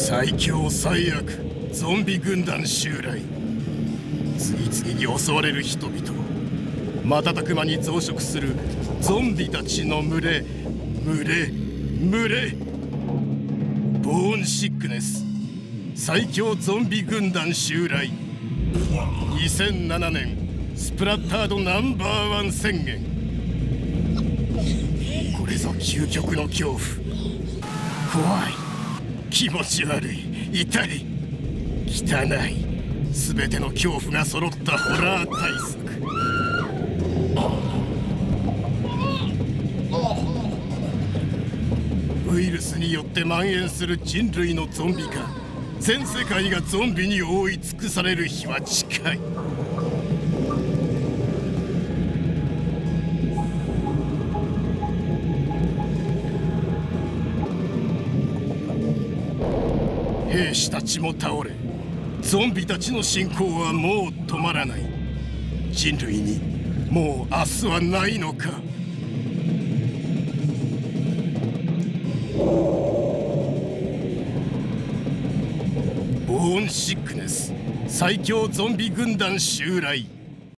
最強最悪ゾンビ軍団襲来。次々に襲われる人々、瞬く間に増殖するゾンビたちの群れ。ボーンシックネス最強ゾンビ軍団襲来。2007年スプラッタードナンバー1宣言。これぞ究極の恐怖。怖い、気持ち悪い、痛い、汚い、全ての恐怖が揃ったホラー大作。ウイルスによって蔓延する人類のゾンビ化。全世界がゾンビに覆い尽くされる日は近い。兵士たちも倒れ、ゾンビたちの進行はもう止まらない。人類にもう明日はないのか。ボーンシックネス最強ゾンビ軍団襲来。